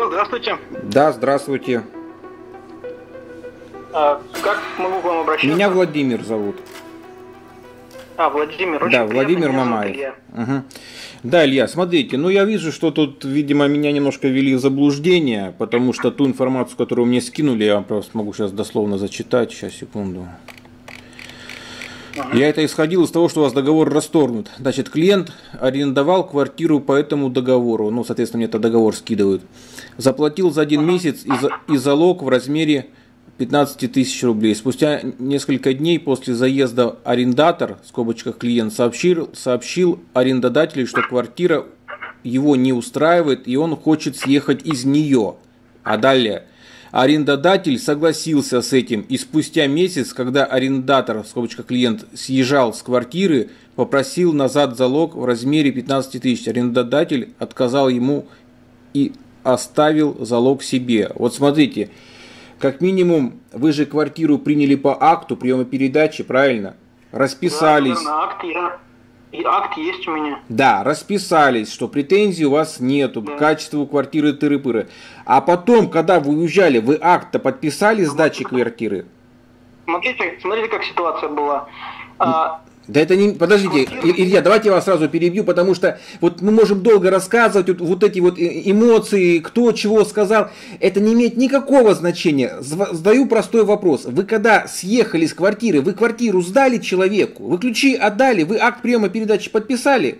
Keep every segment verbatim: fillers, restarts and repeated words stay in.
Алло, здравствуйте. Да, здравствуйте. А, как могу к вам обращаться? Меня Владимир зовут. А, Владимир, очень Да, приятно, Владимир меня зовут Мамаев. Илья. Угу. Да, Илья, смотрите, ну я вижу, что тут, видимо, меня немножко ввели в заблуждение, потому что ту информацию, которую мне скинули, я просто могу сейчас дословно зачитать. Сейчас, секунду. Ага. Я это исходил из того, что у вас договор расторгнут. Значит, клиент арендовал квартиру по этому договору, ну, соответственно, мне это договор скидывают. Заплатил за один ага. месяц и, за, и залог в размере пятнадцать тысяч рублей. Спустя несколько дней после заезда арендатор, в скобочках клиент, сообщил, сообщил арендодателю, что квартира его не устраивает и он хочет съехать из нее. А далее... Арендодатель согласился с этим, и спустя месяц, когда арендатор, в скобочках клиент, съезжал с квартиры, попросил назад залог в размере пятнадцать тысяч. Арендодатель отказал ему и оставил залог себе. Вот смотрите, как минимум вы же квартиру приняли по акту приема передачи, правильно? Расписались. Да, акт, я... И акт есть у меня. Да, расписались, что претензий у вас нету да. к качеству квартиры тыры-пыры. А потом, когда вы уезжали, вы акт-то подписали сдачи квартиры? Смотрите, смотрите, как ситуация была. А... Да это не... Подождите, Илья, давайте я вас сразу перебью, потому что вот мы можем долго рассказывать вот, вот эти вот эмоции, кто чего сказал. Это не имеет никакого значения. Задаю простой вопрос. Вы когда съехали с квартиры, вы квартиру сдали человеку? Вы ключи отдали? Вы акт приема передачи подписали?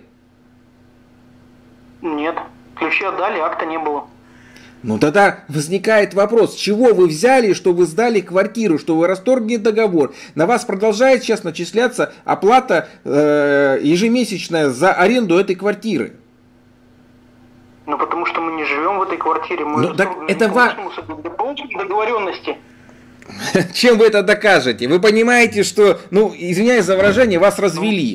Нет. Ключи отдали, акта не было. Ну тогда возникает вопрос, с чего вы взяли, что вы сдали квартиру, что вы расторгли договор, на вас продолжает сейчас начисляться оплата э, ежемесячная за аренду этой квартиры. Ну потому что мы не живем в этой квартире, мы ну, так это ва... договоренности. Чем вы это докажете? Вы понимаете, что, ну извиняюсь за выражение, вас развели.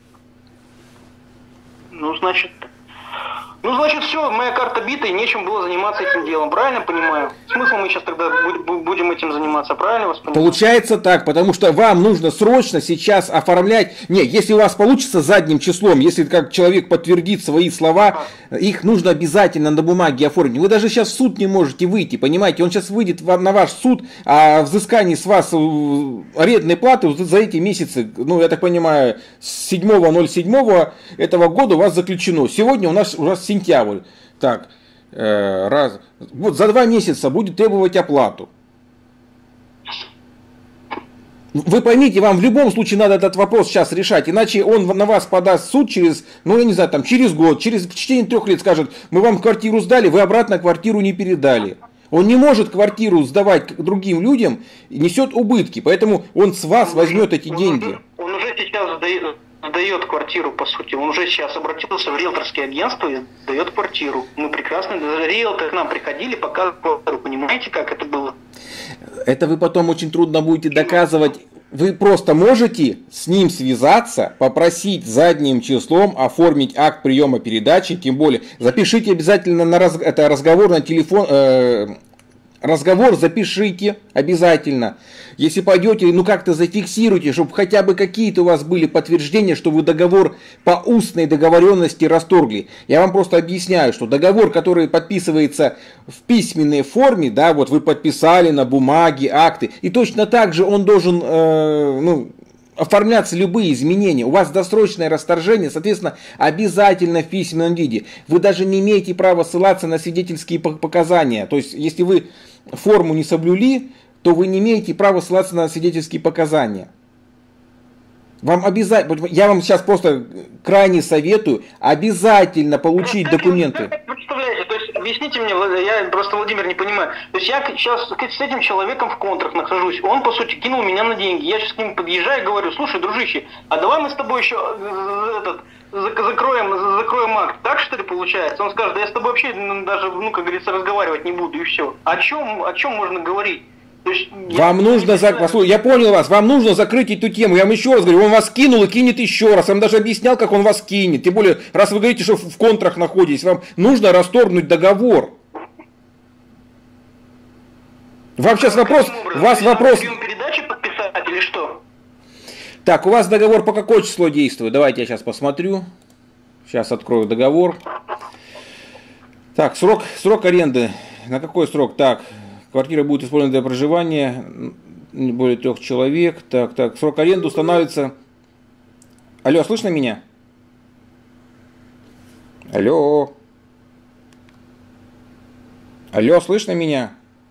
Ну значит... Ну, значит, все, моя карта бита, и нечем было заниматься этим делом, правильно понимаю? Смысл мы сейчас тогда будем этим заниматься, правильно вас понимаю? Получается так, потому что вам нужно срочно сейчас оформлять... Не, если у вас получится задним числом, если как человек подтвердит свои слова, а. их нужно обязательно на бумаге оформить. Вы даже сейчас в суд не можете выйти, понимаете? Он сейчас выйдет на ваш суд о взыскании с вас арендной платы за эти месяцы, ну, я так понимаю, с седьмого ноль седьмого этого года у вас заключено. Сегодня у нас у нас сентябрь. Так, э, раз. Вот за два месяца будет требовать оплату. Вы поймите, вам в любом случае надо этот вопрос сейчас решать, иначе он на вас подаст в суд через, ну я не знаю, там через год, через в течение трех лет скажет, мы вам квартиру сдали, вы обратно квартиру не передали. Он не может квартиру сдавать другим людям, несет убытки, поэтому он с вас возьмет эти деньги. Он уже сейчас сдает, сдает квартиру, по сути. Он уже сейчас обратился в риэлторское агентство и сдает квартиру. Мы прекрасно, даже риэлторы к нам приходили, показывали квартиру. Понимаете, как это было? Это вы потом очень трудно будете доказывать. Вы просто можете с ним связаться, попросить задним числом оформить акт приема передачи, тем более запишите обязательно на раз, это разговор на телефон, э, разговор запишите обязательно. Если пойдете, ну как-то зафиксируйте, чтобы хотя бы какие-то у вас были подтверждения, что вы договор по устной договоренности расторгли. Я вам просто объясняю, что договор, который подписывается в письменной форме, да, вот вы подписали на бумаге акты, и точно так же он должен, э, ну, оформляться любые изменения. У вас досрочное расторжение, соответственно, обязательно в письменном виде. Вы даже не имеете права ссылаться на свидетельские показания. То есть, если вы форму не соблюли, то вы не имеете права ссылаться на свидетельские показания. Вам обязательно, я вам сейчас просто крайне советую обязательно получить документы. Представляете, то есть объясните мне, я просто, Владимир, не понимаю. То есть я сейчас с этим человеком в контракт нахожусь, он, по сути, кинул меня на деньги. Я сейчас к нему подъезжаю и говорю, слушай, дружище, а давай мы с тобой еще этот, закроем, закроем акт. Так, что ли, получается? Он скажет, да я с тобой вообще даже, ну, как говорится, разговаривать не буду, и все. О чем, о чем можно говорить? То есть, вам я нужно, за... Послушайте, я понял вас, вам нужно закрыть эту тему. Я вам еще раз говорю, он вас кинул и кинет еще раз. Я вам даже объяснял, как он вас кинет. Тем более, раз вы говорите, что в контрах находитесь, вам нужно расторгнуть договор. Вам сейчас вопрос, у вас вопрос... Передачи подписать или что? Так, у вас договор по какое число действует? Давайте я сейчас посмотрю. Сейчас открою договор. Так, срок, срок аренды На какой срок? Так, квартира будет использована для проживания не более трех человек. Так, так, срок аренды устанавливается... Алло, слышно меня? Алло. Алло, слышно меня?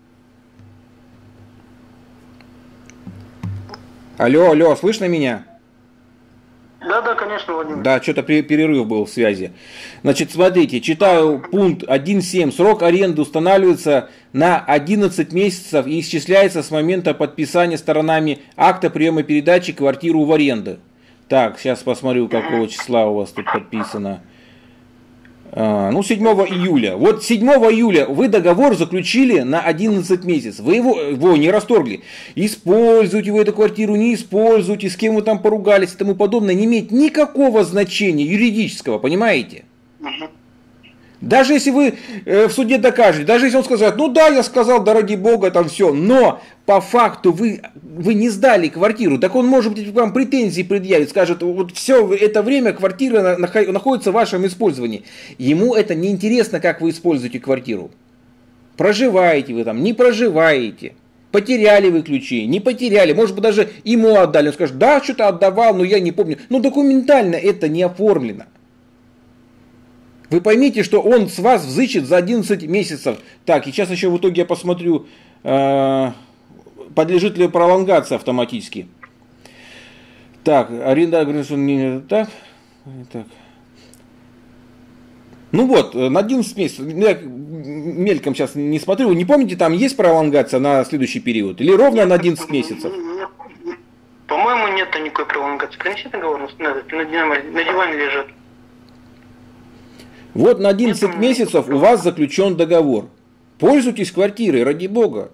Алло, алло, слышно меня? Да, да, конечно, Владимир. Да, что-то перерыв был в связи. Значит, смотрите, читаю пункт один точка семь. Срок аренды устанавливается на одиннадцать месяцев и исчисляется с момента подписания сторонами акта приема передачи квартиру в аренду. Так, сейчас посмотрю, какого числа у вас тут подписано. А, ну, седьмого июля. Вот седьмого июля вы договор заключили на одиннадцать месяцев. Вы его, его не расторгли. Используйте вы эту квартиру, не используйте, с кем вы там поругались и тому подобное, не имеет никакого значения юридического, понимаете? Даже если вы э, в суде докажете, даже если он скажет, ну да, я сказал, да ради бога, там все, но по факту вы, вы не сдали квартиру, так он, может быть, вам претензии предъявит, скажет, вот все это время квартира находится в вашем использовании. Ему это не интересно, как вы используете квартиру. Проживаете вы там, не проживаете. Потеряли вы ключи, не потеряли, может быть, даже ему отдали. Он скажет, да, что-то отдавал, но я не помню. Но документально это не оформлено. Вы поймите, что он с вас взыщет за одиннадцать месяцев. Так, и сейчас еще в итоге я посмотрю, э, подлежит ли пролонгация автоматически. Так, аренда, так, так. Ну вот, на одиннадцать месяцев, я мельком сейчас не смотрю, не помните, там есть пролонгация на следующий период? Или ровно на одиннадцать месяцев? По-моему, нет никакой пролонгации. Принеси договор, на, на, на диване лежит. Вот на одиннадцать месяцев у вас заключен договор. Пользуйтесь квартирой, ради бога.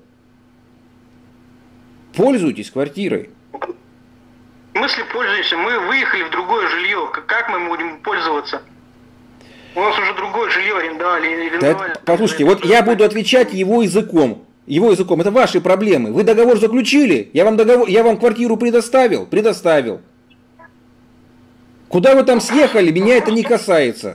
Пользуйтесь квартирой. В смысле пользуемся? Мы выехали в другое жилье. Как мы будем пользоваться? У нас уже другое жилье арендовали. Да, послушайте, вот я буду отвечать его языком. Его языком. Это ваши проблемы. Вы договор заключили? Я вам, договор, я вам квартиру предоставил? Предоставил. Куда вы там съехали? Меня это не касается.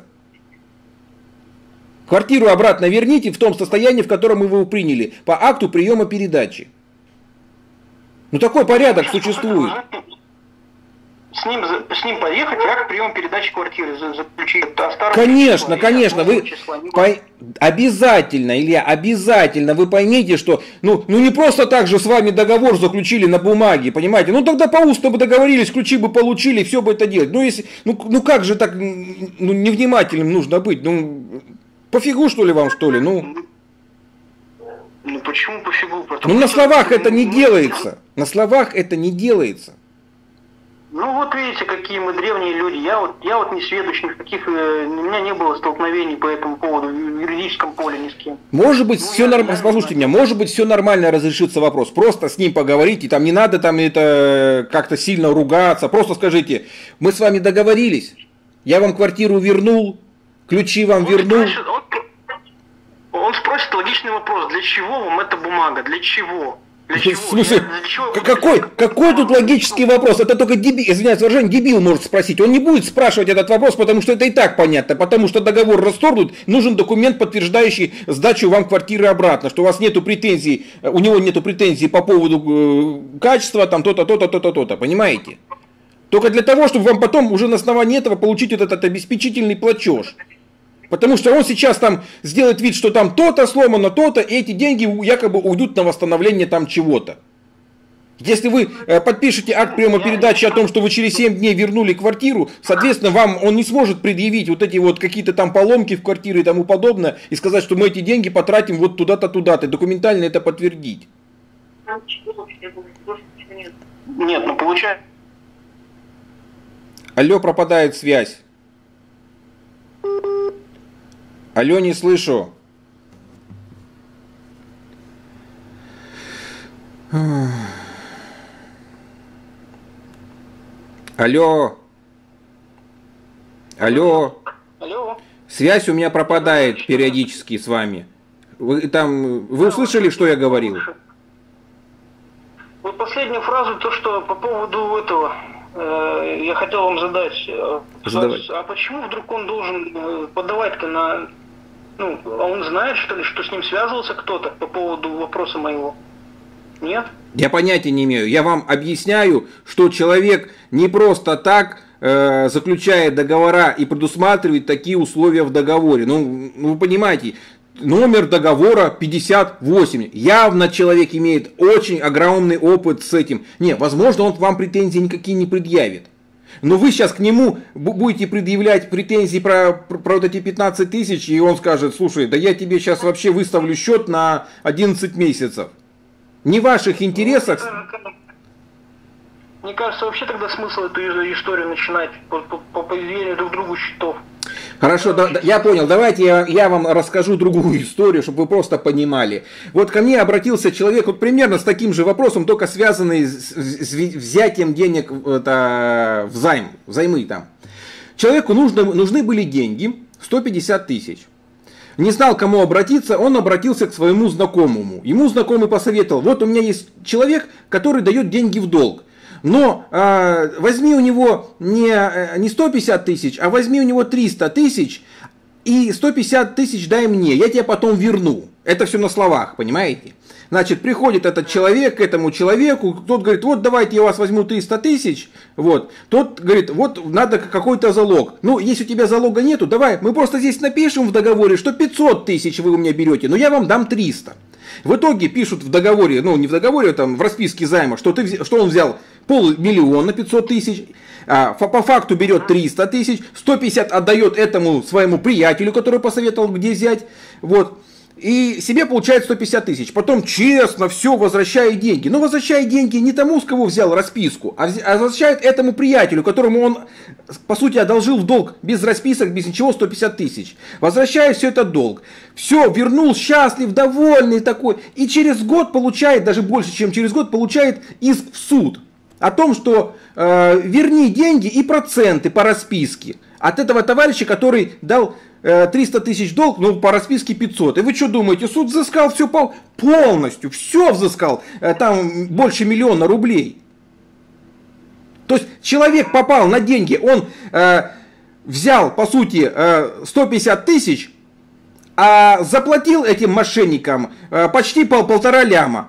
Квартиру обратно верните в том состоянии, в котором вы его приняли, по акту приема передачи. Ну такой порядок существует. С ним, с ним поехать, акт приема передачи квартиры заключить. Конечно, конечно, вы по... обязательно, Илья, обязательно вы поймите, что ну, ну не просто так же с вами договор заключили на бумаге, понимаете? Ну тогда по усту бы договорились, ключи бы получили, все бы это делать. Ну если, ну, ну как же так, ну невнимательным нужно быть, ну пофигу что ли вам что ли, ну. Ну почему пофигу? Потому ну на словах это не делается, на словах это не делается. Ну вот видите, какие мы древние люди. Я вот, я вот не сведущ, никаких, э, у меня не было столкновений по этому поводу в юридическом поле ни с кем. Может быть, ну, все нормально, послушайте меня, может быть, все нормально разрешится вопрос. Просто с ним поговорите, там не надо там это как-то сильно ругаться. Просто скажите, мы с вами договорились, я вам квартиру вернул, ключи вам он вернул. Спросит, он, он спросит логичный вопрос, для чего вам эта бумага, для чего? Для чего? В смысле, Я, для чего какой, какой тут логический вопрос? Это только дебил, извиняюсь, выражение, дебил может спросить. Он не будет спрашивать этот вопрос, потому что это и так понятно. Потому что договор расторгнут, нужен документ, подтверждающий сдачу вам квартиры обратно. Что у вас нету претензий, у него нету претензий по поводу э, качества, там то-то, то-то, то-то, то-то. Понимаете? Только для того, чтобы вам потом уже на основании этого получить вот этот обеспечительный платеж. Потому что он сейчас там сделает вид, что там то-то сломано, то-то, и эти деньги якобы уйдут на восстановление там чего-то. Если вы э, подпишете акт приема передачи о том, что вы через семь дней вернули квартиру, соответственно, вам он не сможет предъявить вот эти вот какие-то там поломки в квартире и тому подобное, и сказать, что мы эти деньги потратим вот туда-то, туда-то, и документально это подтвердить. Нет, ну получается... Алло, пропадает связь. Алло, не слышу. Алло. Алло. Алло. Связь у меня пропадает периодически с вами. Вы там, вы услышали, что я говорил? Вот последнюю фразу, то, что по поводу этого, э, я хотел вам задать. Задавай. А почему вдруг он должен подавать-то на Ну, а он знает, что ли, что с ним связывался кто-то по поводу вопроса моего? Нет? Я понятия не имею. Я вам объясняю, что человек не просто так э, заключает договора и предусматривает такие условия в договоре. Ну, вы понимаете, номер договора пятьдесят восемь. Явно человек имеет очень огромный опыт с этим. Не, возможно, он вам претензий никакие не предъявит. Но вы сейчас к нему будете предъявлять претензии про, про, про вот эти пятнадцать тысяч, и он скажет: слушай, да я тебе сейчас вообще выставлю счет на одиннадцать месяцев. Не в ваших интересах. Мне кажется, вообще тогда смысл эту историю начинать по, по, по поведению друг другу счетов. Хорошо, да, я понял. Давайте я, я вам расскажу другую историю, чтобы вы просто понимали. Вот ко мне обратился человек вот примерно с таким же вопросом, только связанный с, с взятием денег это, в займ, взаймы там. Человеку нужно, нужны были деньги, сто пятьдесят тысяч. Не знал, к кому обратиться, он обратился к своему знакомому. Ему знакомый посоветовал: вот у меня есть человек, который дает деньги в долг. Но э, возьми у него не, не сто пятьдесят тысяч, а возьми у него триста тысяч и сто пятьдесят тысяч дай мне, я тебе потом верну. Это все на словах, понимаете? Значит, приходит этот человек к этому человеку, тот говорит: вот давайте я у вас возьму триста тысяч, вот. Тот говорит: вот надо какой-то залог. Ну, если у тебя залога нету, давай, мы просто здесь напишем в договоре, что пятьсот тысяч вы у меня берете, но я вам дам триста. В итоге пишут в договоре, ну не в договоре, там в расписке займа, что, ты, что он взял полмиллиона пятьсот тысяч, а по факту берет триста тысяч, сто пятьдесят отдает этому своему приятелю, который посоветовал, где взять, вот. И себе получает сто пятьдесят тысяч. Потом честно все возвращает деньги. Но возвращает деньги не тому, с кого взял расписку, а возвращает этому приятелю, которому он, по сути, одолжил в долг без расписок, без ничего, сто пятьдесят тысяч. Возвращает все это долг. Все, вернул, счастлив, довольный такой. И через год получает, даже больше, чем через год, получает иск в суд. О том, что э, верни деньги и проценты по расписке от этого товарища, который дал триста тысяч долг, ну по расписке пятьсот. И вы что думаете, суд взыскал все полностью, все взыскал, там больше миллиона рублей. То есть человек попал на деньги, он э, взял по сути э, сто пятьдесят тысяч, а заплатил этим мошенникам э, почти пол, полтора ляма.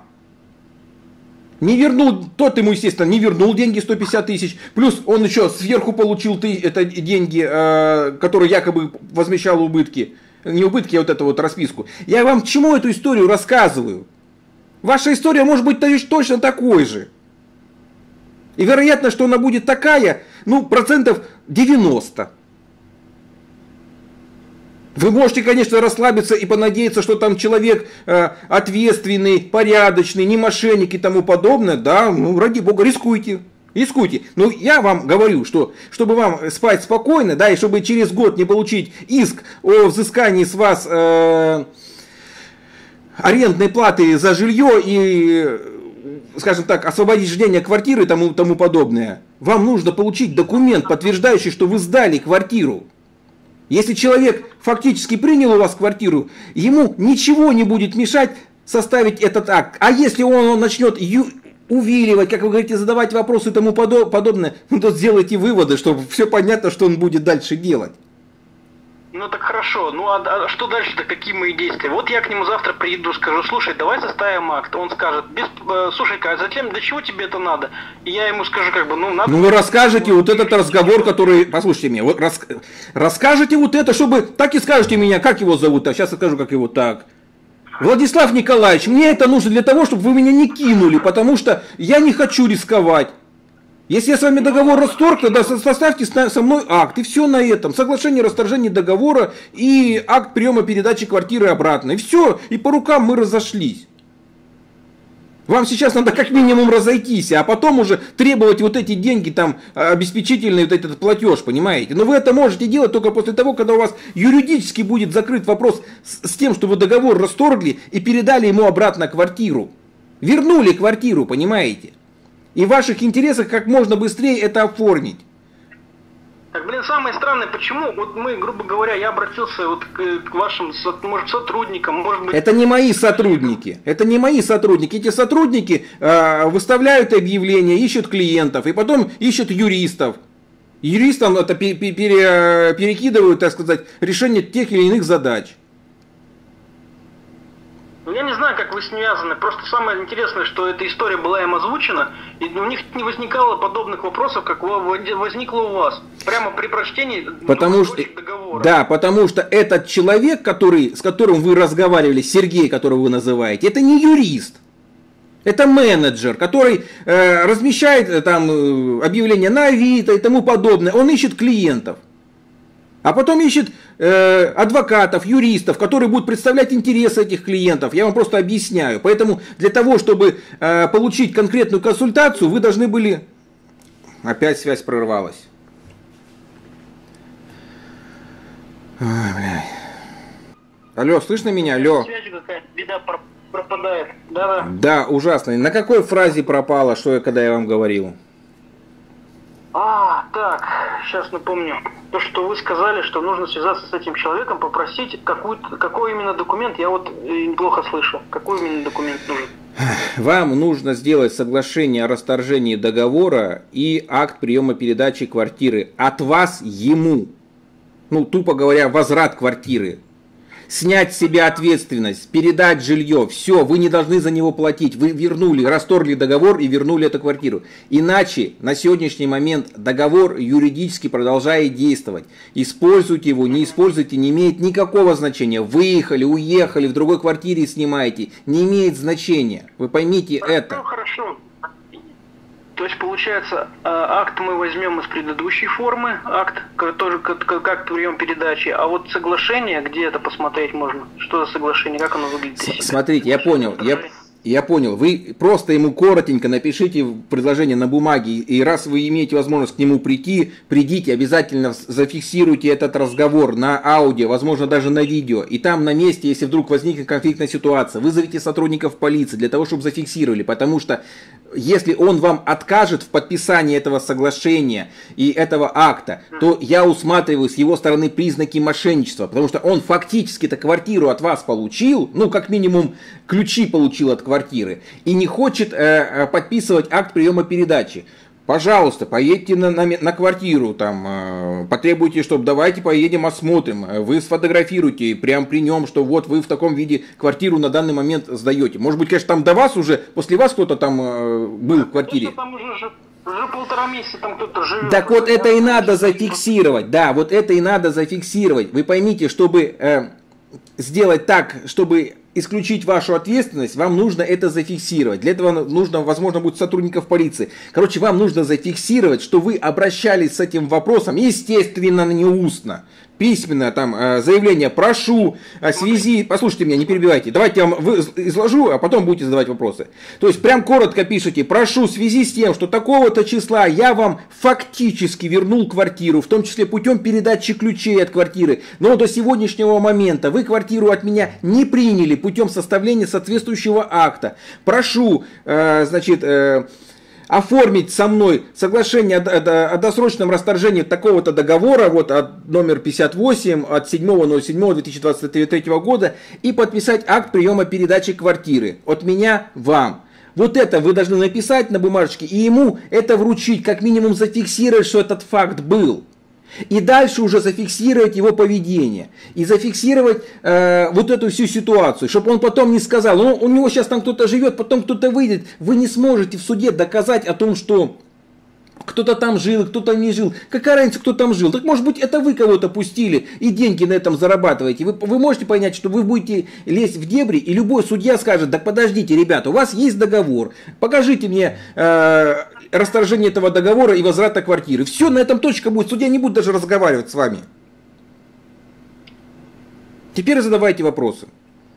Не вернул, тот ему, естественно, не вернул деньги сто пятьдесят тысяч, плюс он еще сверху получил ты, это деньги, э, которые якобы возмещал убытки. Не убытки, а вот эту вот расписку. Я вам к чему эту историю рассказываю? Ваша история может быть точно такой же. И вероятно, что она будет такая, ну, процентов девяносто. Вы можете, конечно, расслабиться и понадеяться, что там человек э, ответственный, порядочный, не мошенник и тому подобное. Да, ну, ради бога, рискуйте. Рискуйте. Но я вам говорю, что чтобы вам спать спокойно, да, и чтобы через год не получить иск о взыскании с вас э, арендной платы за жилье и, скажем так, освобождение квартиры и тому, тому подобное, вам нужно получить документ, подтверждающий, что вы сдали квартиру. Если человек фактически принял у вас квартиру, ему ничего не будет мешать составить этот акт. А если он, он начнет ю, увиливать, как вы говорите, задавать вопросы и тому подобное, ну, то сделайте выводы, чтобы все понятно, что он будет дальше делать. Ну так хорошо, ну а, а что дальше-то, какие мои действия? Вот я к нему завтра приеду, скажу: слушай, давай составим акт. Он скажет: без, э, слушай-ка, а зачем, для чего тебе это надо? И я ему скажу, как бы, ну надо... Ну вы расскажете вот этот разговор, который, послушайте меня, вот рас, расскажете вот это, чтобы, так и скажете меня, как его зовут, так, сейчас я скажу, как его, так. Владислав Николаевич, мне это нужно для того, чтобы вы меня не кинули, потому что я не хочу рисковать. Если я с вами договор расторг, тогда составьте со мной акт, и все на этом. Соглашение о расторжении договора и акт приема передачи квартиры обратно. И все, и по рукам мы разошлись. Вам сейчас надо как минимум разойтись, а потом уже требовать вот эти деньги, там, обеспечительный вот этот платеж, понимаете? Но вы это можете делать только после того, когда у вас юридически будет закрыт вопрос с, с тем, что вы договор расторгли и передали ему обратно квартиру. Вернули квартиру, понимаете? И в ваших интересах как можно быстрее это оформить. Так, блин, самое странное, почему, вот мы, грубо говоря, я обратился вот к, к вашим, может, сотрудникам, может быть... Это не мои сотрудники, это не мои сотрудники. Эти сотрудники э, выставляют объявления, ищут клиентов, и потом ищут юристов. Юристам это пере, пере, перекидывают, так сказать, решение тех или иных задач. знаю, как вы связаны. Просто самое интересное, что эта история была им озвучена, и у них не возникало подобных вопросов, как возникло у вас. Прямо при прочтении потому что, договора. Да, потому что этот человек, который, с которым вы разговаривали, Сергей, которого вы называете, это не юрист. Это менеджер, который э, размещает э, там э, объявления на Авито и тому подобное. Он ищет клиентов. А потом ищет э, адвокатов, юристов, которые будут представлять интересы этих клиентов. Я вам просто объясняю. Поэтому для того, чтобы э, получить конкретную консультацию, вы должны были... Опять связь прорвалась. Ой, блядь. Алло, слышно меня? Алло. Связь какая-то, беда пропадает. Да, да. Да, ужасно. На какой фразе пропало, что я, когда я вам говорил? А, так, сейчас напомню. То, что вы сказали, что нужно связаться с этим человеком, попросить какую-то, какой именно документ, я вот неплохо слышу. Какой именно документ нужен? Вам нужно сделать соглашение о расторжении договора и акт приема передачи квартиры от вас ему. Ну, тупо говоря, возврат квартиры. Снять с себя ответственность, передать жилье, все, вы не должны за него платить, вы вернули, расторгли договор и вернули эту квартиру. Иначе на сегодняшний момент договор юридически продолжает действовать. Используйте его, не используйте, не имеет никакого значения. Выехали, уехали, в другой квартире снимаете, не имеет значения. Вы поймите это. Хорошо. То есть, получается, акт мы возьмем из предыдущей формы, акт, тоже как акт прием передачи, а вот соглашение, где это посмотреть можно? Что за соглашение, как оно выглядит? Смотрите, я понял, я, я понял. Вы просто ему коротенько напишите предложение на бумаге, и раз вы имеете возможность к нему прийти, придите, обязательно зафиксируйте этот разговор на аудио, возможно, даже на видео. И там на месте, если вдруг возникнет конфликтная ситуация, вызовите сотрудников полиции для того, чтобы зафиксировали, потому что если он вам откажет в подписании этого соглашения и этого акта, то я усматриваю с его стороны признаки мошенничества, потому что он фактически-то квартиру от вас получил, ну, как минимум, ключи получил от квартиры, и не хочет э, подписывать акт приема передачи. Пожалуйста, поедьте на, на, на квартиру, там, э, потребуйте, чтобы давайте поедем осмотрим, вы сфотографируйте прямо при нем, что вот вы в таком виде квартиру на данный момент сдаете. Может быть, конечно, там до вас уже, после вас кто-то там э, был в квартире. Там уже, уже полтора месяца там кто-то живет. Так вот это и надо зафиксировать, да, вот это и надо зафиксировать. Вы поймите, чтобы э, сделать так, чтобы исключить вашу ответственность, вам нужно это зафиксировать. Для этого нужно, возможно, будет сотрудников полиции. Короче, вам нужно зафиксировать, что вы обращались с этим вопросом, естественно, не устно. Письменное там заявление, прошу о связи, послушайте меня, не перебивайте, давайте я вам изложу, а потом будете задавать вопросы. То есть прям коротко пишите, прошу в связи с тем, что такого-то числа я вам фактически вернул квартиру, в том числе путем передачи ключей от квартиры, но до сегодняшнего момента вы квартиру от меня не приняли путем составления соответствующего акта. Прошу, э, значит, э, оформить со мной соглашение о досрочном расторжении такого-то договора, вот от номер пятьдесят восемь от седьмого ноль седьмого две тысячи двадцать третьего года и подписать акт приема передачи квартиры от меня вам. Вот это вы должны написать на бумажечке и ему это вручить, как минимум зафиксировать, что этот факт был. И дальше уже зафиксировать его поведение. И зафиксировать э, вот эту всю ситуацию. Чтобы он потом не сказал, ну, у него сейчас там кто-то живет, потом кто-то выйдет. Вы не сможете в суде доказать о том, что кто-то там жил, кто-то не жил. Какая разница, кто там жил? Так может быть это вы кого-то пустили и деньги на этом зарабатываете. Вы, вы можете понять, что вы будете лезть в дебри, и любой судья скажет, так подождите, ребята, у вас есть договор. Покажите мне э, расторжение этого договора и возврата квартиры. Все, на этом точка будет. Судья не будет даже разговаривать с вами. Теперь задавайте вопросы.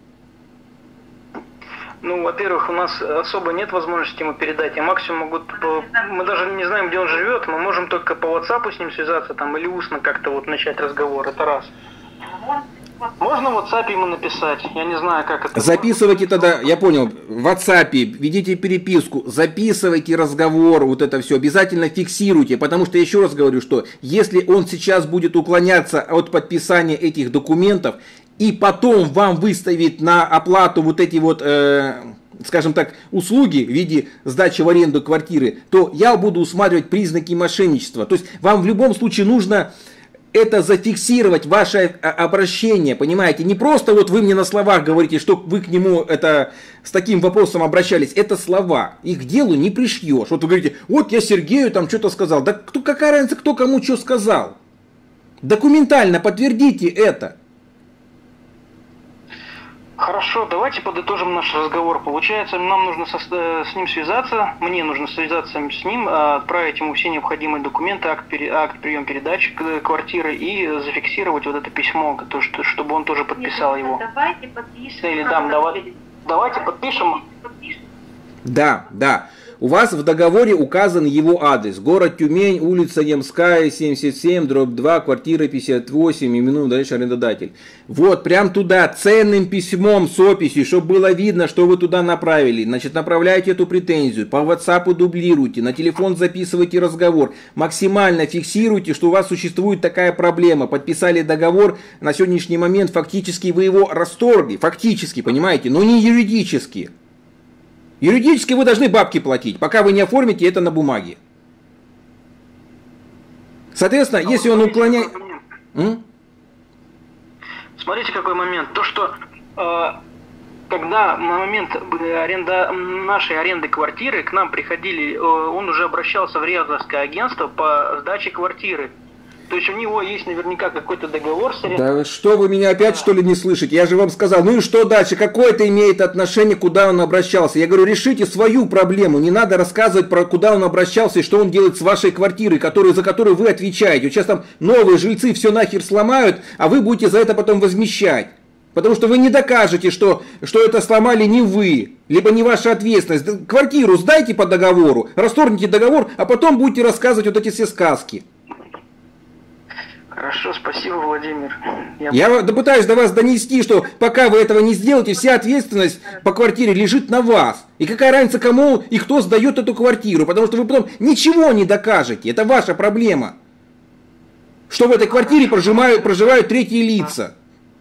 Ну, во-первых, у нас особо нет возможности ему передать. И максимум могут... Мы даже не знаем, где он живет. Мы можем только по WhatsApp с ним связаться там, или устно как-то вот начать разговор. Это раз. Можно в WhatsApp ему написать? Я не знаю, как это... Записывайте тогда, я понял, в WhatsApp, ведите переписку, записывайте разговор, вот это все, обязательно фиксируйте, потому что я еще раз говорю, что если он сейчас будет уклоняться от подписания этих документов, и потом вам выставит на оплату вот эти вот, э, скажем так, услуги в виде сдачи в аренду квартиры, то я буду усматривать признаки мошенничества. То есть вам в любом случае нужно это зафиксировать ваше обращение, понимаете? Не просто вот вы мне на словах говорите, что вы к нему это, с таким вопросом обращались. Это слова. Их к делу не пришьешь. Вот вы говорите, вот я Сергею там что-то сказал. Да кто, какая разница, кто кому что сказал? Документально подтвердите это. Хорошо, давайте подытожим наш разговор. Получается, нам нужно со, с ним связаться, мне нужно связаться с ним, отправить ему все необходимые документы, акт, акт прием передачи квартиры и зафиксировать вот это письмо, то, что, чтобы он тоже подписал Нет, его. Давайте подпишем. Или дам, давай, давайте подпишем. Да, да. У вас в договоре указан его адрес. Город Тюмень, улица Ямская, семьдесят семь, дробь два, квартира пятьдесят восемь, именуем дальше арендодатель. Вот, прям туда, ценным письмом с описью, чтобы было видно, что вы туда направили. Значит, направляйте эту претензию, по WhatsApp дублируйте, на телефон записывайте разговор. Максимально фиксируйте, что у вас существует такая проблема. Подписали договор, на сегодняшний момент фактически вы его расторгли. Фактически, понимаете, но не юридически. Юридически вы должны бабки платить, пока вы не оформите это на бумаге. Соответственно, А если вот он смотрите, уклоняет... какой момент. М? Смотрите, какой момент. То, что э, когда на момент аренда, нашей аренды квартиры к нам приходили, э, он уже обращался в риэлторское агентство по сдаче квартиры. То есть у него есть наверняка какой-то договор с арендой. Да что вы меня опять что ли не слышите? Я же вам сказал, ну и что дальше? Какое это имеет отношение, куда он обращался? Я говорю, решите свою проблему. Не надо рассказывать про куда он обращался и что он делает с вашей квартирой, который, за которую вы отвечаете. Вот сейчас там новые жильцы все нахер сломают, а вы будете за это потом возмещать. Потому что вы не докажете, что, что это сломали не вы, либо не ваша ответственность. Квартиру сдайте по договору, расторгните договор, а потом будете рассказывать вот эти все сказки. Хорошо, спасибо, Владимир. Я, Я пытаюсь до вас донести, что пока вы этого не сделаете, вся ответственность по квартире лежит на вас. И какая разница, кому и кто сдает эту квартиру, потому что вы потом ничего не докажете. Это ваша проблема. Что в этой квартире проживают, проживают третьи лица.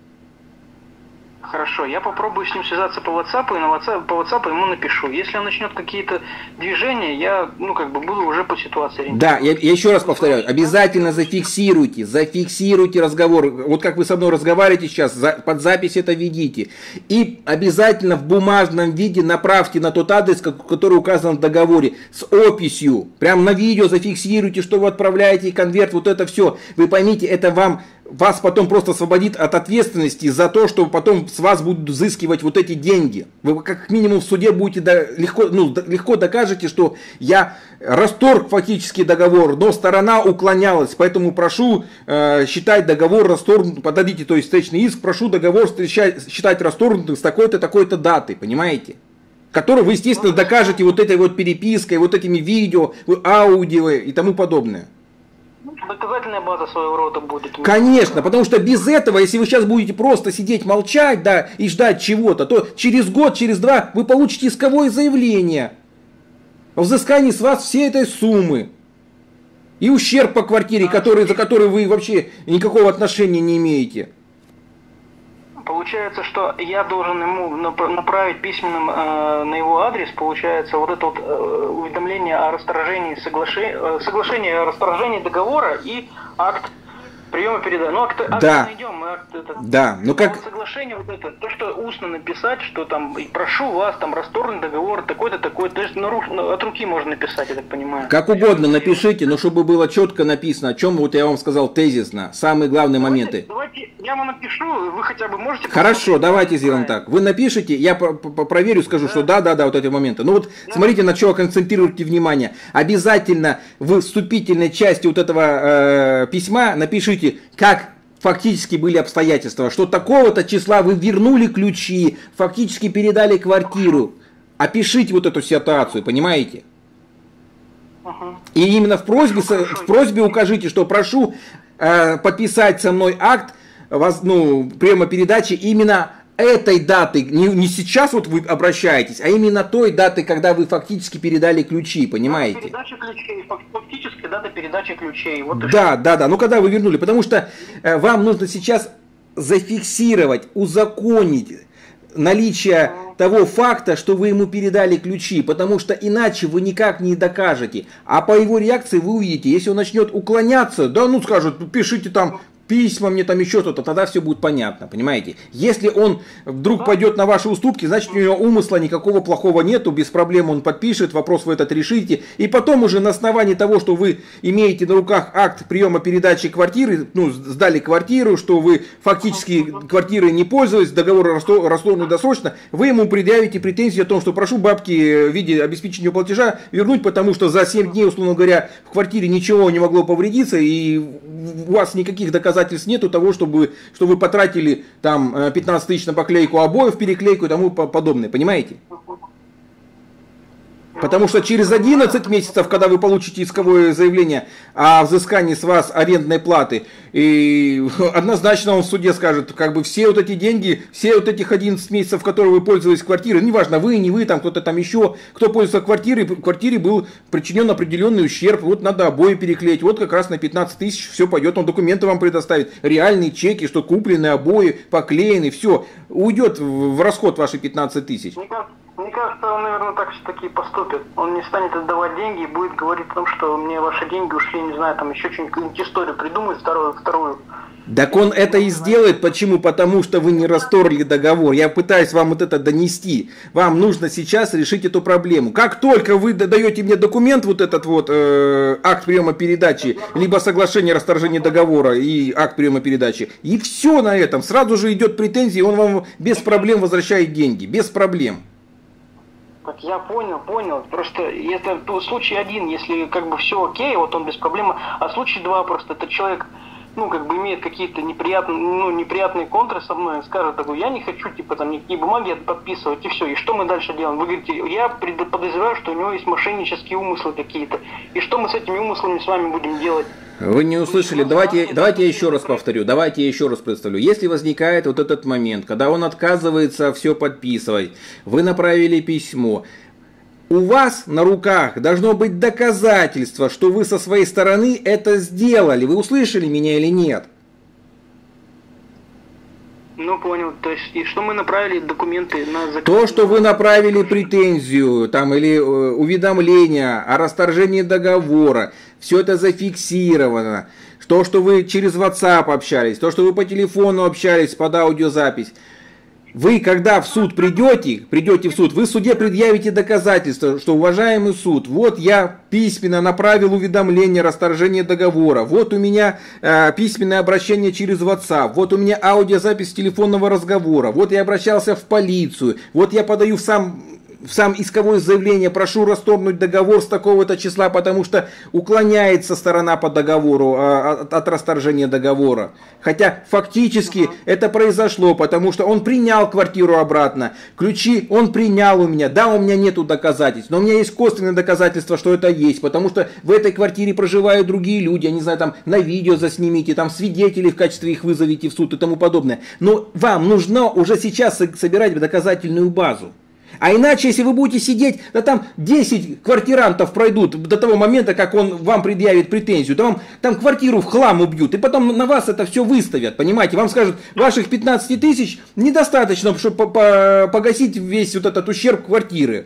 Хорошо, я попробую с ним связаться по WhatsApp, и на WhatsApp, по WhatsApp ему напишу. Если он начнет какие-то движения, я, ну, как бы буду уже по ситуации ориентироваться. Да, я, я еще раз повторяю, обязательно зафиксируйте, зафиксируйте разговор. Вот как вы со мной разговариваете сейчас, за, под запись это ведите. И обязательно в бумажном виде направьте на тот адрес, который указан в договоре, с описью. Прям на видео зафиксируйте, что вы отправляете, конверт, вот это все. Вы поймите, это вам... Вас потом просто освободит от ответственности за то, что потом с вас будут взыскивать вот эти деньги. Вы как минимум в суде будете да, легко, ну, легко докажете, что я расторг фактически договор, но сторона уклонялась. Поэтому прошу э, считать договор расторгнутым, подадите, то есть встречный иск, прошу договор считать расторгнутым с такой-то, такой-то даты, понимаете? Который вы, естественно, докажете вот этой вот перепиской, вот этими видео, аудио и тому подобное. Доказательная база своего рода будет. Конечно, потому что без этого, если вы сейчас будете просто сидеть молчать, да, и ждать чего-то, то через год, через два вы получите исковое заявление о взыскании с вас всей этой суммы. И ущерб по квартире, который, за который вы вообще никакого отношения не имеете. Получается, что я должен ему направить письменным э, на его адрес, получается, вот это вот э, уведомление о расторжении соглашения, э, соглашение о расторжении договора и акт приема передачи. Ну, акт, акт да. найдем, мы акт это. Да, ну как... Соглашение вот это, то, что устно написать, что там, прошу вас, там, расторгнуть договор, такой-то, такой, то есть на рук, от руки можно написать, я так понимаю. Как угодно напишите, но чтобы было четко написано, о чем вот я вам сказал тезисно, самые главные давайте, моменты. Давайте, я вам напишу, вы хотя бы можете... Хорошо, давайте сделаем так. Вы напишите, я проверю, скажу, да. что да, да, да, вот эти моменты. Ну вот, да. Смотрите, на что концентрируйте внимание. Обязательно в вступительной части вот этого э, письма напишите, как фактически были обстоятельства, что такого-то числа вы вернули ключи, фактически передали квартиру. Опишите вот эту ситуацию, понимаете? Ага. И именно в просьбе, в просьбе укажите, что прошу э, подписать со мной акт вас, ну, приема передачи именно этой даты, не, не сейчас вот вы обращаетесь, а именно той даты, когда вы фактически передали ключи, понимаете? Передача ключей, фактически дата передачи ключей. Вот да, да, да, ну когда вы вернули, потому что э, вам нужно сейчас зафиксировать, узаконить, наличия того факта, что вы ему передали ключи, потому что иначе вы никак не докажете. А по его реакции вы увидите, если он начнет уклоняться, да ну скажут, пишите там письма мне, там еще что-то, тогда все будет понятно, понимаете? Если он вдруг пойдет на ваши уступки, значит у него умысла никакого плохого нету, без проблем он подпишет, вопрос вы этот решите. И потом уже на основании того, что вы имеете на руках акт приема передачи квартиры, ну, сдали квартиру, что вы фактически квартирой не пользовались, договор расторгнут досрочно, вы ему предъявите претензии о том, что прошу бабки в виде обеспечения платежа вернуть, потому что за семь дней, условно говоря, в квартире ничего не могло повредиться, и у вас никаких доказательств нету того, чтобы, что вы потратили там пятнадцать тысяч на поклейку обоев, переклейку и тому подобное, понимаете? Потому что через одиннадцать месяцев, когда вы получите исковое заявление о взыскании с вас арендной платы, и однозначно он в суде скажет, как бы все вот эти деньги, все вот этих одиннадцать месяцев, в которые вы пользовались квартирой, неважно, вы, не вы, там кто-то там еще, кто пользуется квартирой, в квартире был причинен определенный ущерб, вот надо обои переклеить, вот как раз на пятнадцать тысяч все пойдет, он документы вам предоставит, реальные чеки, что куплены обои, поклеены, все, уйдет в расход ваши пятнадцать тысяч. Мне кажется, он, наверное, так все-таки и поступит. Он не станет отдавать деньги и будет говорить о том, что мне ваши деньги ушли, не знаю, там еще что-нибудь, историю придумает, вторую, вторую. Так он это и сделает. Почему? Потому что вы не расторгли договор. Я пытаюсь вам вот это донести. Вам нужно сейчас решить эту проблему. Как только вы даете мне документ, вот этот вот э, акт приема передачи, либо соглашение о расторжении договора и акт приема передачи, и все на этом. Сразу же идет претензия, и он вам без проблем возвращает деньги. Без проблем. Так я понял, понял. Просто это случай один, если как бы все окей, вот он без проблем. А случай два, просто этот человек, ну, как бы имеет какие-то неприятные, ну, неприятные контры со мной, он скажет такой, я не хочу, типа, там, никакие бумаги подписывать, и все. И что мы дальше делаем? Вы говорите, я подозреваю, что у него есть мошеннические умыслы какие-то. И что мы с этими умыслами с вами будем делать? Вы не услышали. Давайте, давайте я еще раз повторю. Давайте я еще раз представлю. Если возникает вот этот момент, когда он отказывается все подписывать, вы направили письмо, у вас на руках должно быть доказательство, что вы со своей стороны это сделали. Вы услышали меня или нет? Ну, понял. То есть, и что мы направили документы на заказ? То, что вы направили претензию там, или э, уведомление о расторжении договора, все это зафиксировано. То, что вы через WhatsApp общались, то, что вы по телефону общались под аудиозапись. Вы, когда в суд придете, придете в суд, вы в суде предъявите доказательства, что, уважаемый суд, вот я письменно направил уведомление о расторжении договора, вот у меня э, письменное обращение через WhatsApp, вот у меня аудиозапись телефонного разговора, вот я обращался в полицию, вот я подаю в сам... в сам исковое заявление, прошу расторгнуть договор с такого-то числа, потому что уклоняется сторона по договору от, от расторжения договора. Хотя фактически это произошло, потому что он принял квартиру обратно, ключи он принял у меня, да, у меня нету доказательств, но у меня есть косвенные доказательства, что это есть, потому что в этой квартире проживают другие люди, я не знаю, там на видео заснимите, там свидетелей в качестве их вызовите в суд и тому подобное. Но вам нужно уже сейчас собирать доказательную базу. А иначе, если вы будете сидеть, да там десять квартирантов пройдут до того момента, как он вам предъявит претензию, да вам там квартиру в хлам убьют, и потом на вас это все выставят, понимаете? Вам скажут, ваших пятнадцать тысяч недостаточно, чтобы погасить весь вот этот ущерб квартиры.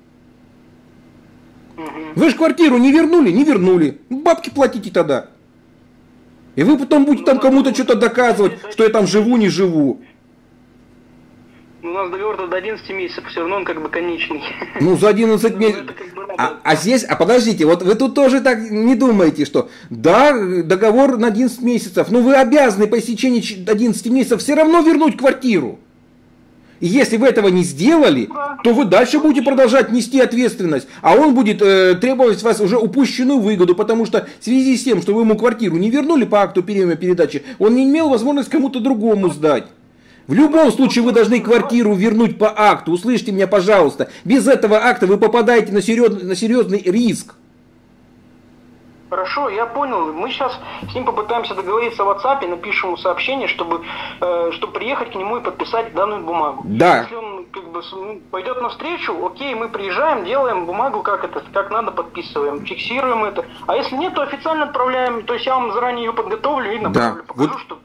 Вы же квартиру не вернули? Не вернули. Бабки платите тогда. И вы потом будете там кому-то что-то доказывать, что я там живу, не живу. У нас договор до одиннадцати месяцев, все равно он как бы конечный. Ну, за одиннадцать месяцев. А, а здесь, а подождите, вот вы тут тоже так не думаете, что да, договор на одиннадцать месяцев, но вы обязаны по истечении одиннадцати месяцев все равно вернуть квартиру. И если вы этого не сделали, то вы дальше будете продолжать нести ответственность, а он будет э, требовать с вас уже упущенную выгоду, потому что в связи с тем, что вы ему квартиру не вернули по акту приема передачи, он не имел возможности кому-то другому сдать. В любом случае вы должны квартиру вернуть по акту. Услышьте меня, пожалуйста. Без этого акта вы попадаете на серьезный, на серьезный риск. Хорошо, я понял. Мы сейчас с ним попытаемся договориться в WhatsApp, напишем ему сообщение, чтобы, э, чтобы приехать к нему и подписать данную бумагу. Да. Если он как бы пойдет навстречу, окей, мы приезжаем, делаем бумагу, как это, как надо, подписываем, фиксируем это. А если нет, то официально отправляем. То есть я вам заранее ее подготовлю и направлю. Да. Покажу, Вот. что типа,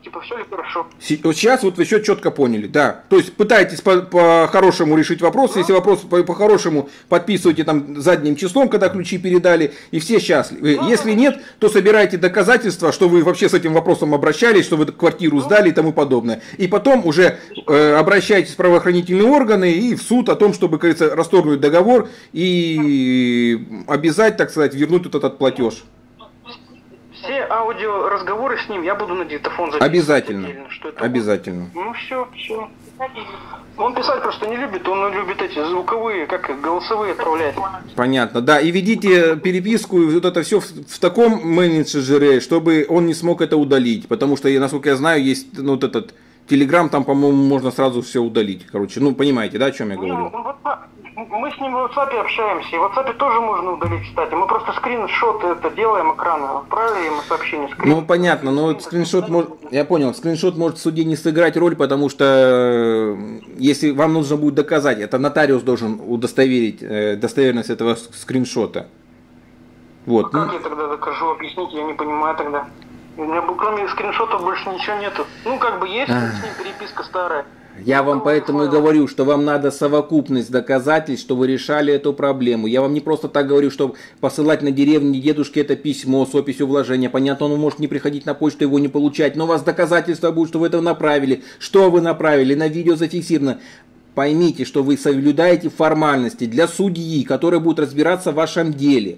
типа, все ли хорошо. Вот сейчас вот вы все четко поняли, да. То есть пытаетесь по- по-хорошему решить вопрос, если вопрос по- по-хорошему подписывайте там задним числом, когда ключи передали, и все счастливы. Если нет, то собирайте доказательства, что вы вообще с этим вопросом обращались, что вы квартиру сдали и тому подобное. И потом уже э, обращайтесь в правоохранительные органы и в суд о том, чтобы, как говорится, расторгнуть договор и обязать, так сказать, вернуть вот этот платеж. Все аудиоразговоры с ним я буду на диктофон записывать. Обязательно. Отдельно, что это Обязательно. Ну все, все. Он писать просто не любит, он любит эти звуковые, как их, голосовые отправлять. Понятно, да. И ведите переписку, и вот это все в, в таком менеджере, чтобы он не смог это удалить. Потому что, насколько я знаю, есть ну, вот этот Телеграм, там, по-моему, можно сразу все удалить. Короче, ну понимаете, да, о чем я говорю? Мы с ним в WhatsApp общаемся, и в WhatsApp тоже можно удалить, кстати. Мы просто скриншот это делаем экрана, отправили ему сообщение. Скрин... Ну, понятно, но скриншот может... Я понял, скриншот может в суде не сыграть роль, потому что если вам нужно будет доказать, это нотариус должен удостоверить э, достоверность этого скриншота. Вот. А как я тогда докажу? Объясните, я не понимаю тогда. У меня кроме скриншотов больше ничего нету. Ну, как бы есть, с ним переписка старая. Я вам поэтому и говорю, что вам надо совокупность доказательств, что вы решали эту проблему. Я вам не просто так говорю, что посылать на деревню дедушке это письмо с описью вложения. Понятно, он может не приходить на почту, его не получать, но у вас доказательства будут, что вы это направили. Что вы направили, на видео зафиксировано. Поймите, что вы соблюдаете формальности для судьи, который будет разбираться в вашем деле.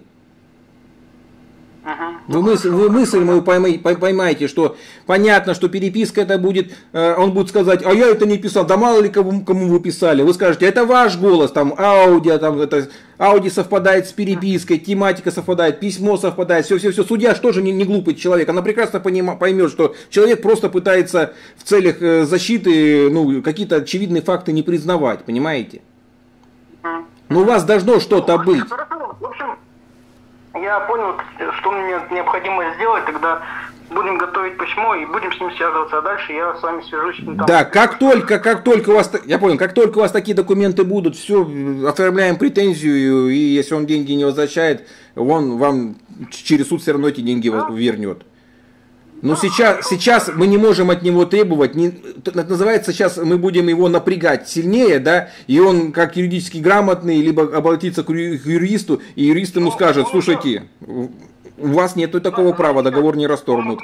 Вы мысль, вы мысль мою поймаете, поймаете, что понятно, что переписка это будет, э, он будет сказать, а я это не писал, да мало ли кому, кому вы писали. Вы скажете, это ваш голос, там аудио, там это, аудио совпадает с перепиской, тематика совпадает, письмо совпадает, все-все-все. Судья же тоже не, не глупый человек, она прекрасно понима, поймет, что человек просто пытается в целях э, защиты ну, какие-то очевидные факты не признавать, понимаете? Но у вас должно что-то быть. В общем, я понял, что мне необходимо сделать, тогда будем готовить письмо и будем с ним связываться, а дальше я с вами свяжусь. Там. Да, как только, как только у вас, я понял, как только у вас такие документы будут, все, оформляем претензию, и если он деньги не возвращает, он вам через суд все равно эти деньги вернет. Но сейчас, сейчас мы не можем от него требовать, не, это называется, сейчас мы будем его напрягать сильнее, да, и он как юридически грамотный, либо обратиться к юристу, и юрист ему скажет, слушайте, у вас нет такого права, договор не расторгнут.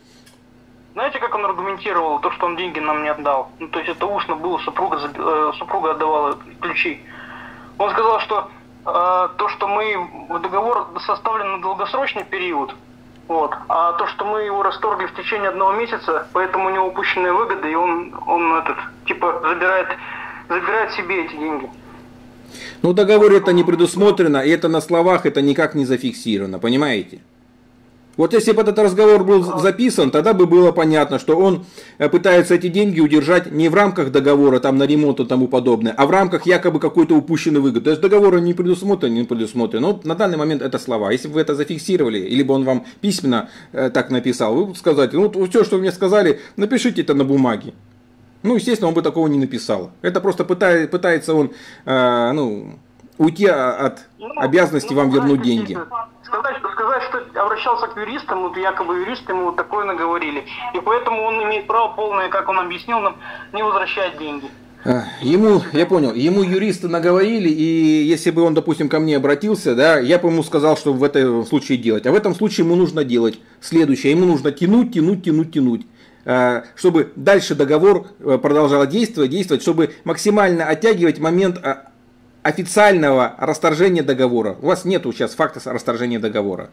Знаете, как он аргументировал то, что он деньги нам не отдал? Ну, то есть это устно было, супруга, э, супруга отдавала ключи. Он сказал, что э, то, что мы, договор составлен на долгосрочный период, вот. А то, что мы его расторгли в течение одного месяца, поэтому у него упущенные выгоды, и он, он этот, типа, забирает, забирает себе эти деньги. Ну, в договоре это не предусмотрено, и это на словах, это никак не зафиксировано, понимаете? Вот если бы этот разговор был записан, тогда бы было понятно, что он пытается эти деньги удержать не в рамках договора там, на ремонт и тому подобное, а в рамках якобы какой-то упущенной выгоды. То есть договора не предусмотрено, не предусмотрено. Но на данный момент это слова. Если бы вы это зафиксировали, либо он вам письменно э, так написал, вы бы сказали, ну все, что вы мне сказали, напишите это на бумаге. Ну, естественно, он бы такого не написал. Это просто пытается, пытается он э, ну, уйти от ну, обязанности ну, вам вернуть деньги. Сказать, сказать, что обращался к юристам, вот якобы юристы ему вот такое наговорили. И поэтому он имеет право полное, как он объяснил нам, не возвращать деньги. Ему, я понял, ему юристы наговорили, и если бы он, допустим, ко мне обратился, да, я бы ему сказал, что в этом случае делать. А в этом случае ему нужно делать следующее. Ему нужно тянуть, тянуть, тянуть, тянуть. Чтобы дальше договор продолжал действовать, действовать, чтобы максимально оттягивать момент официального расторжения договора. У вас нету сейчас факта расторжения договора.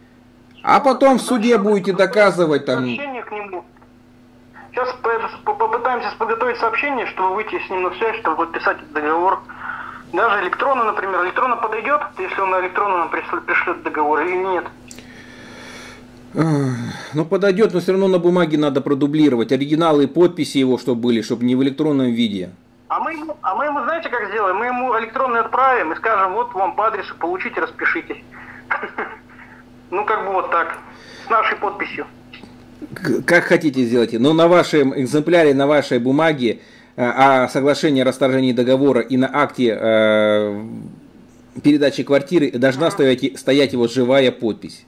А потом в суде будете доказывать там... Сообщение к нему. Сейчас попытаемся подготовить сообщение, чтобы выйти с ним на связь, чтобы подписать договор. Даже электронно, например. Электронно подойдет, если он на электронно нам пришлет договор или нет? Ну подойдет, но все равно на бумаге надо продублировать. Оригиналы и подписи его, чтобы были, чтобы не в электронном виде. А мы, ему, а мы ему, знаете, как сделаем? Мы ему электронный отправим и скажем, вот вам по адресу, получите, распишитесь. Ну, как бы вот так, с нашей подписью. Как хотите сделайте, но на вашем экземпляре, на вашей бумаге о соглашении о расторжении договора и на акте э, передачи квартиры должна стоять, стоять его живая подпись.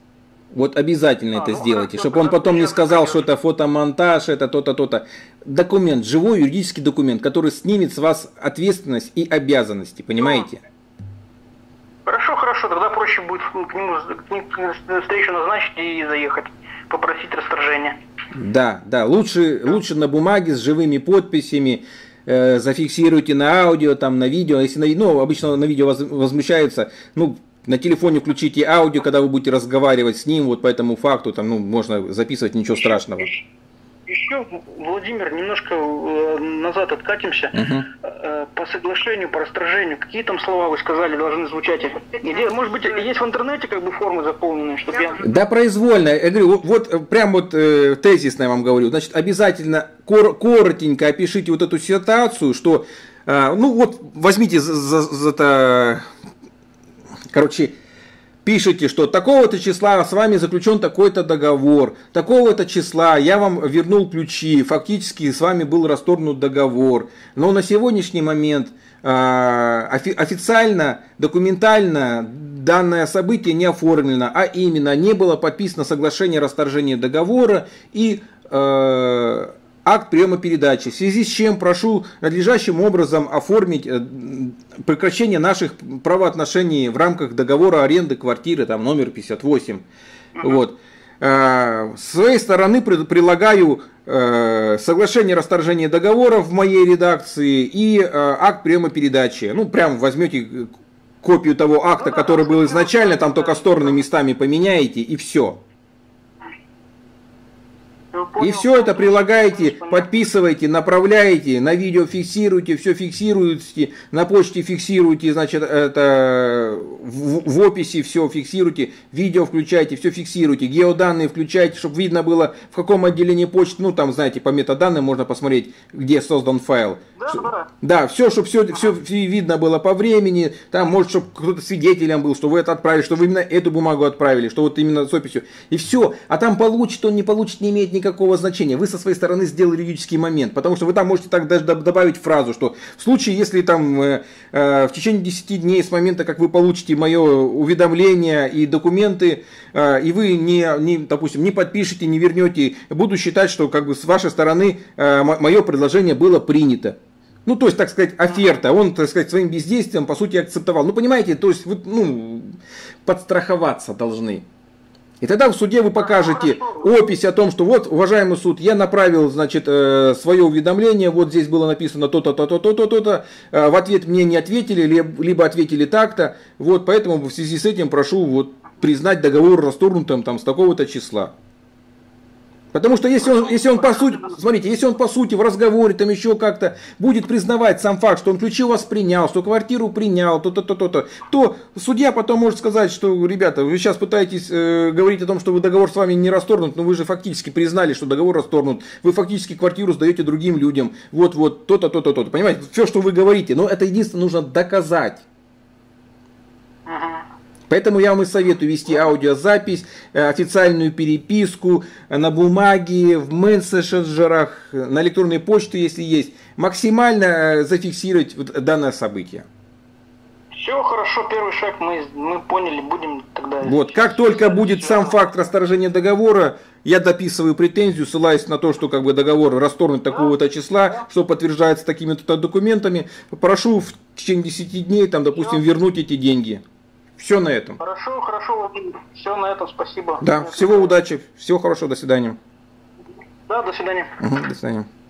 Вот обязательно А, это ну, сделайте, хорошо, чтобы он хорошо, потом не сейчас сказал, пойдет. что это фотомонтаж, это то-то, то-то. Документ, живой юридический документ, который снимет с вас ответственность и обязанности, понимаете? Хорошо, хорошо, тогда проще будет к нему к нему встречу назначить и заехать, попросить расторжения. Да, да, лучше, лучше на бумаге с живыми подписями, э, зафиксируйте на аудио, там, на видео. Если на, ну, обычно на видео воз, возмущаются, ну, на телефоне включите аудио, когда вы будете разговаривать с ним, вот по этому факту, там, ну, можно записывать, ничего страшного. Еще, еще Владимир, немножко э, назад откатимся. Угу. Э, по соглашению, по расторжению, какие там слова вы сказали должны звучать? Где, может быть, есть в интернете как бы формы заполненные, чтобы я... Да, произвольно. Я говорю, вот, вот прям вот э, тезисно я вам говорю. Значит, обязательно кор- коротенько опишите вот эту ситуацию, что, э, ну вот, возьмите за, за, за это, короче, пишите, что такого-то числа с вами заключен такой-то договор, такого-то числа я вам вернул ключи, фактически с вами был расторгнут договор. Но на сегодняшний момент э, офи- официально, документально данное событие не оформлено, а именно не было подписано соглашение о расторжении договора и э, акт приема передачи, в связи с чем прошу надлежащим образом оформить прекращение наших правоотношений в рамках договора аренды квартиры, там номер пятьдесят восемь. Uh-huh. Вот. С своей стороны прилагаю соглашение о расторжении договора в моей редакции и акт приема передачи. Ну, прям возьмете копию того акта, который был изначально, там только стороны местами поменяете и все. И все это прилагаете, подписываете, направляете, на видео фиксируете, все фиксируете, на почте фиксируете, значит, это в, в описи все фиксируете, видео включаете, все фиксируете, геоданные включаете, чтобы видно было, в каком отделении почты, ну там, знаете, по метаданным можно посмотреть, где создан файл. Да, да. Да, все, чтобы все, все видно было по времени, там, может, чтобы кто-то свидетелем был, что вы это отправили, что вы именно эту бумагу отправили, что вот именно с описью. И все. А там получит он, не получит, не имеет никакого значения. Вы со своей стороны сделали юридический момент, потому что вы там можете так даже добавить фразу, что в случае, если там э, э, в течение десяти дней с момента, как вы получите мое уведомление и документы, э, и вы не, не, допустим, не подпишете, не вернете, буду считать, что как бы с вашей стороны э, мое предложение было принято. Ну, то есть, так сказать, оферта. Он, так сказать, своим бездействием, по сути, акцептовал. Ну, понимаете, то есть, вы, ну, подстраховаться должны. И тогда в суде вы покажете опись о том, что вот, уважаемый суд, я направил, значит, свое уведомление, вот здесь было написано то-то, то-то, то-то, то-то, в ответ мне не ответили, либо ответили так-то, вот, поэтому в связи с этим прошу вот признать договор расторгнутым там с такого-то числа. Потому что если он, если он по сути, смотрите, если он по сути в разговоре там еще как-то будет признавать сам факт, что он ключи у вас принял, что квартиру принял, то-то, то-то, то, то судья потом может сказать, что, ребята, вы сейчас пытаетесь э, говорить о том, что вы договор с вами не расторгнут, но вы же фактически признали, что договор расторгнут, вы фактически квартиру сдаете другим людям, вот-вот, то-то, то-то, то-то, понимаете, все, что вы говорите, но это единственное нужно доказать. Поэтому я вам и советую вести аудиозапись, официальную переписку на бумаге, в мессенджерах, на электронной почте, если есть. Максимально зафиксировать данное событие. Все хорошо, первый шаг мы, мы поняли, будем тогда... Вот, как только будет сам факт расторжения договора, я дописываю претензию, ссылаясь на то, что как бы договор расторгнут такого-то числа, что подтверждается такими-то документами. Прошу в течение десяти дней, там, допустим, вернуть эти деньги. Все на этом. Хорошо, хорошо, Владимир. Все на этом, спасибо. Да, всего удачи, всего хорошего, до свидания. Да, до свидания. Угу, до свидания.